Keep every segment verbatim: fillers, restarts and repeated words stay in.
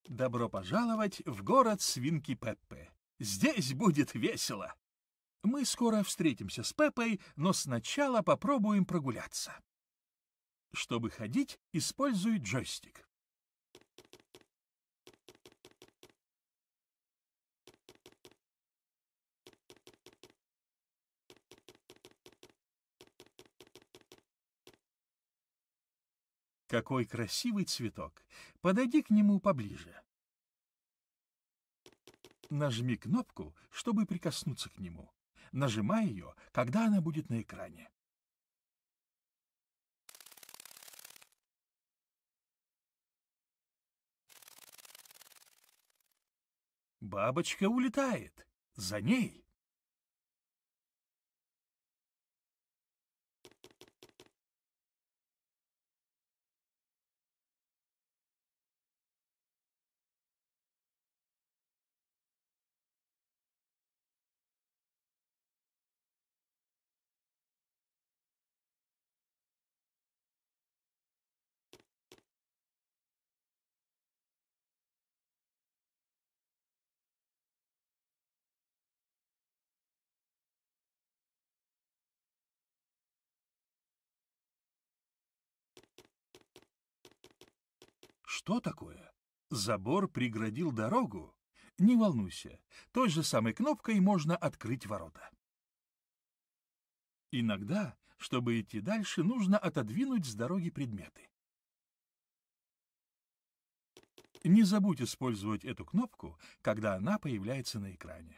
Добро пожаловать в город свинки Пеппы. Здесь будет весело. Мы скоро встретимся с Пеппой, но сначала попробуем прогуляться. Чтобы ходить, используй джойстик. Какой красивый цветок! Подойди к нему поближе. Нажми кнопку, чтобы прикоснуться к нему. Нажимай ее, когда она будет на экране. Бабочка улетает. За ней. Что такое? Забор преградил дорогу? Не волнуйся, той же самой кнопкой можно открыть ворота. Иногда, чтобы идти дальше, нужно отодвинуть с дороги предметы. Не забудь использовать эту кнопку, когда она появляется на экране.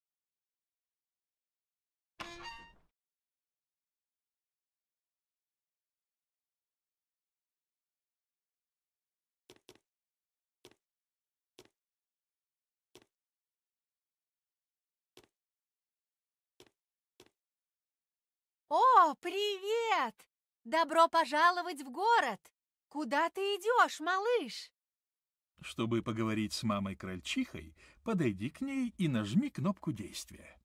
О, привет! Добро пожаловать в город! Куда ты идешь, малыш? Чтобы поговорить с мамой-крольчихой, подойди к ней и нажми кнопку действия.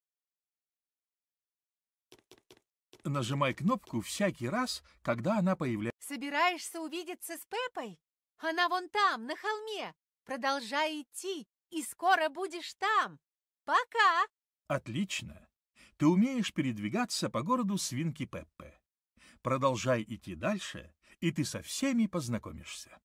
Нажимай кнопку всякий раз, когда она появляется. Собираешься увидеться с Пеппой? Она вон там, на холме. Продолжай идти, и скоро будешь там. Пока! Отлично! Ты умеешь передвигаться по городу свинки Пеппы. Продолжай идти дальше, и ты со всеми познакомишься.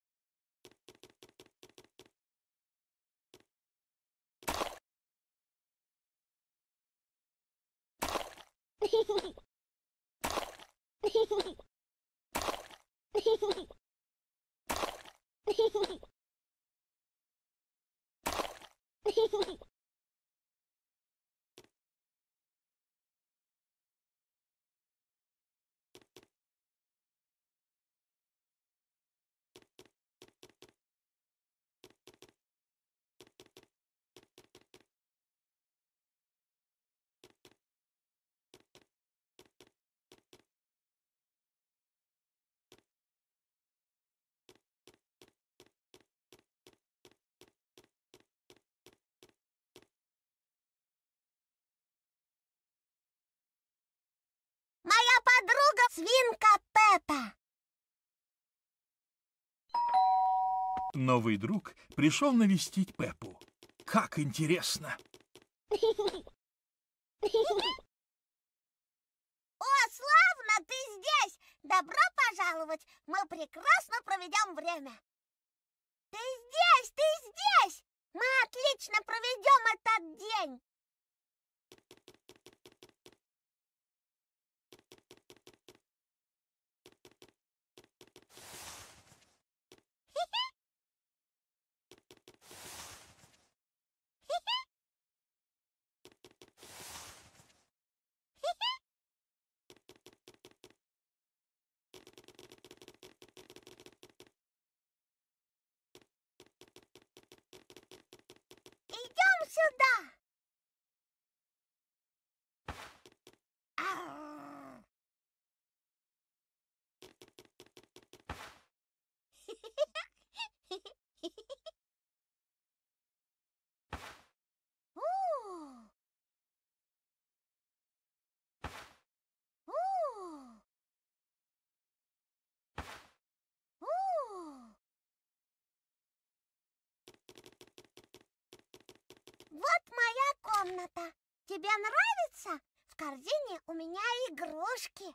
Моя подруга свинка Пеппа. Новый друг пришел навестить Пеппу. Как интересно! О, славно, ты здесь! Добро пожаловать! Мы прекрасно проведем время. Ты здесь, ты здесь! Мы отлично проведем этот день. Идем сюда. Ау. У. У. У. Вот моя комната. Тебе нравится? В корзине у меня игрушки.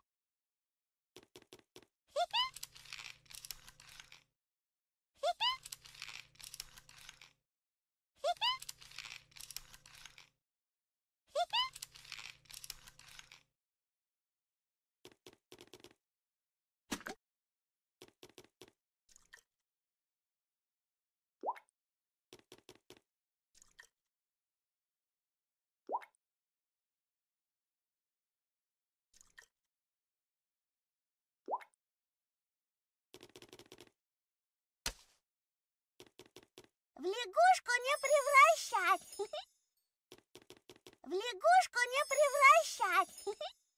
В лягушку не превращать. В лягушку не превращать.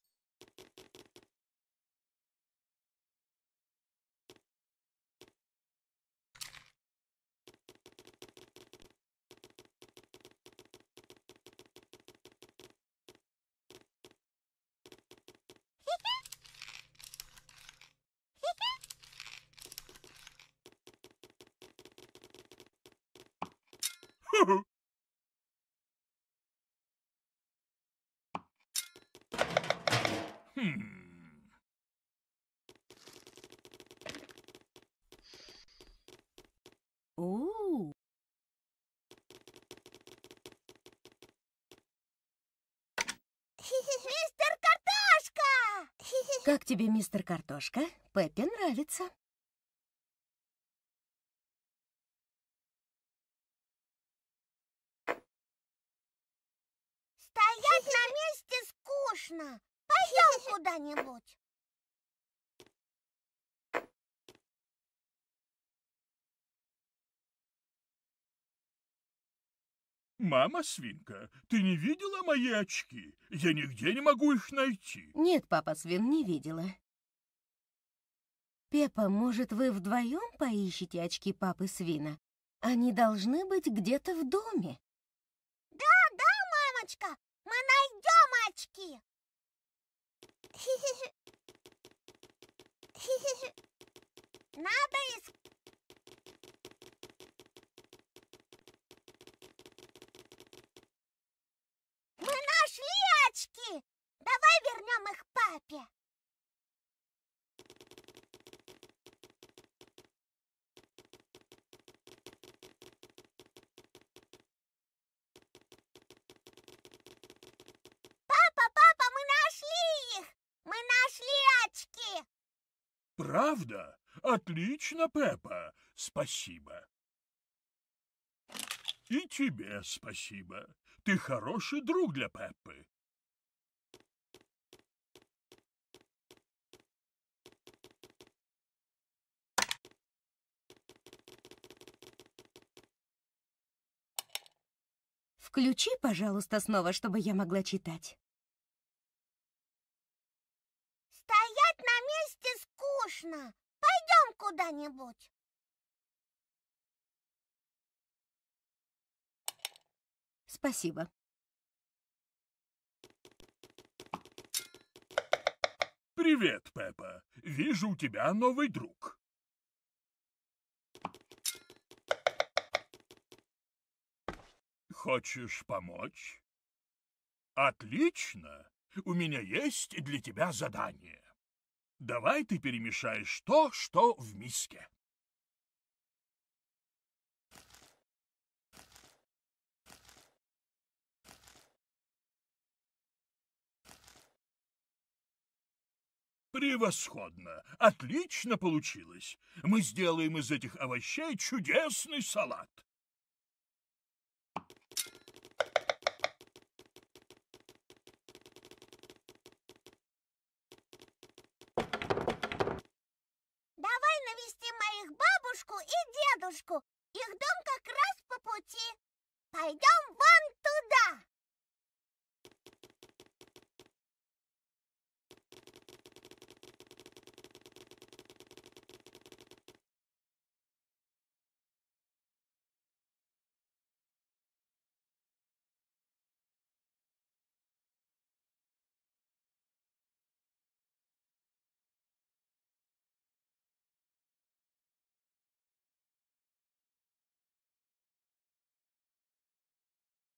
Хм. У, Мистер Картошка! как тебе, мистер Картошка? Пеппе нравится. Стоять на месте скучно. Пойдем куда-нибудь. Мама свинка, ты не видела мои очки? Я нигде не могу их найти. Нет, папа Свин, не видела. Пеппа, может, вы вдвоем поищете очки папы Свина? Они должны быть где-то в доме. Да, да, мамочка, мы найдем очки. Надо искать. Мы нашли очки. Давай вернем их папе. Папа, папа, мы нашли их. Мы нашли очки. Правда? Отлично, Пеппа. Спасибо. И тебе спасибо. Ты хороший друг для Пеппы. Включи, пожалуйста, снова, чтобы я могла читать. Стоять на месте скучно. Пойдем куда-нибудь. Спасибо. Привет, Пеппа. Вижу, у тебя новый друг. Хочешь помочь? Отлично. У меня есть для тебя задание. Давай ты перемешаешь то, что в миске. Превосходно! Отлично получилось! Мы сделаем из этих овощей чудесный салат! Давай навестим моих бабушку и дедушку. Их дом как раз по пути. Пойдем вон